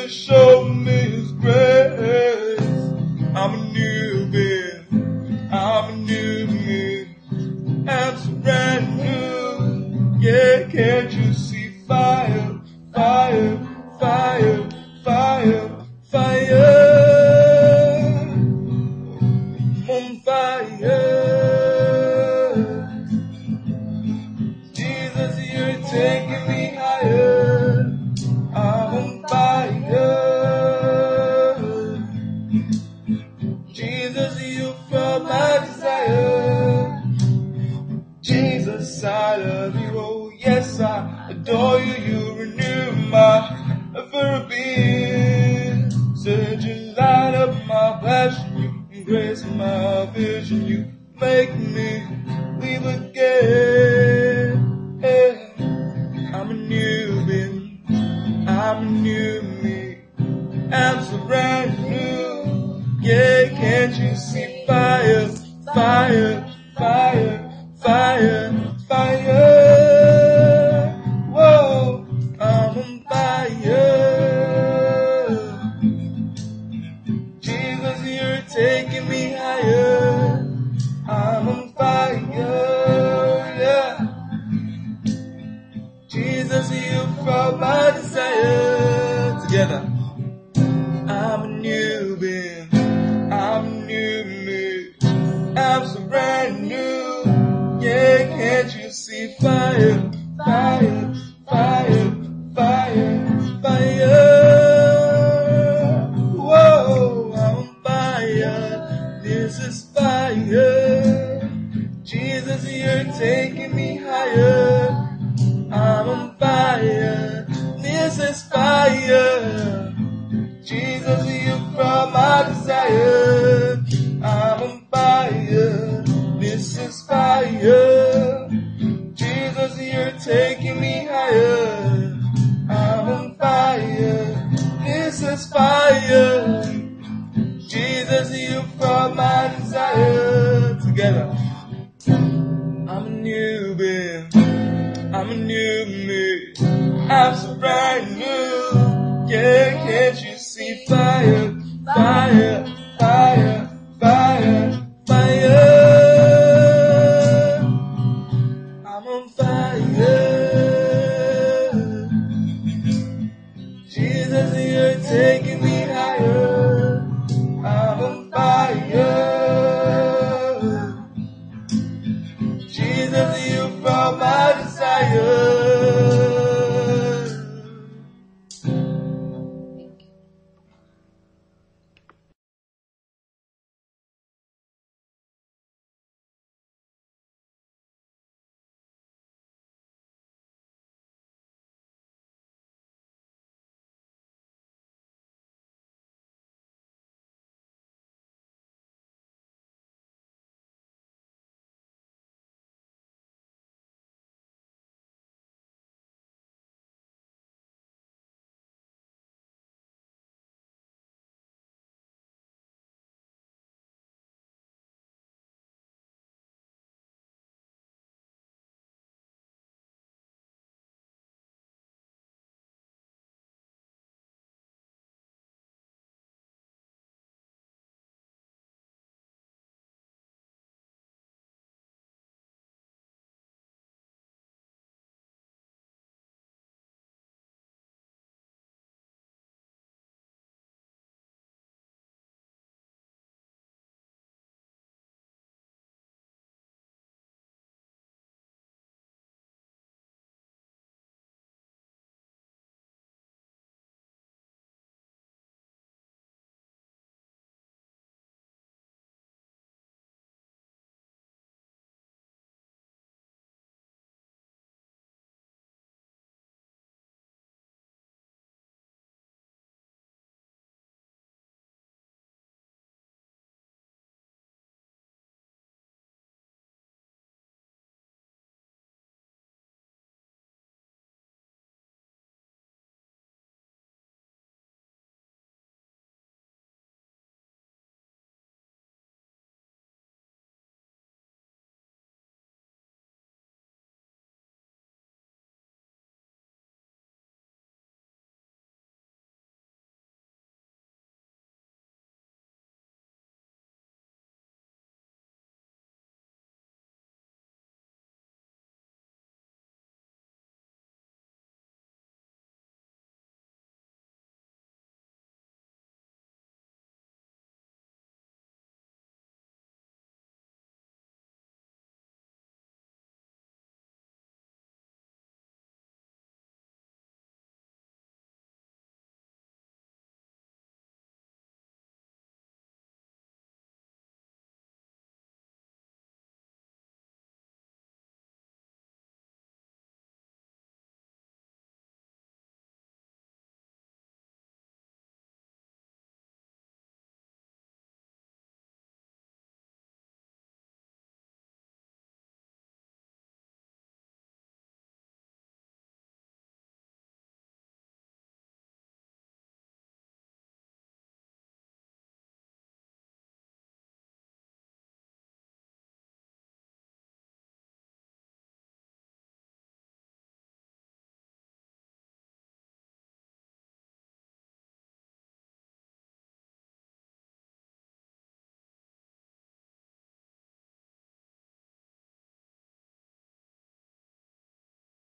to show me His grace. I'm a new being, I'm a new me, I'm so brand new. Yeah, can't you see fire, fire, fire, fire, fire? I'm on fire. Jesus, you're taking me higher. I'm on fire. Jesus, you fill my desire. Jesus, I love you. Oh yes, I adore you. You renew my very being. Said you light up my passion. You embrace my vision. You make me live again. Hey, I'm a new being. I'm a new me. I'm so brand new. Yeah, can't you see fire, fire, fire, fire, fire? Whoa, I'm on fire. Jesus, you're taking me higher. I'm on fire, yeah. Jesus, you found my desire. Together. I'm a new being, I'm a new me, I'm so brand new. Yeah, can't you see fire, fire, fire, fire, fire? Whoa, I'm on fire, this is fire. Jesus, you're taking me higher. I'm on fire, this is fire. Jesus, you brought my desire. I'm on fire, this is fire. Jesus, you're taking me higher. I'm on fire, this is fire. Jesus, you brought my desire. Together. I'm a new being, I'm a new me, I'm so brand new. Yeah, can't you see fire, fire, fire, fire, fire? I'm on fire. Jesus, you're taking me higher.